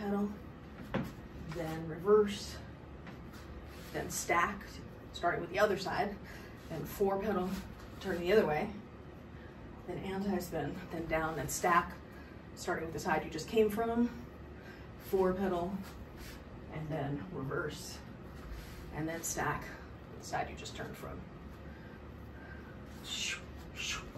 pedal, then reverse, then stack, starting with the other side, then 4 pedal, turn the other way, then anti-spin, then down and stack, starting with the side you just came from, 4 pedal, and then reverse, and then stack with the side you just turned from.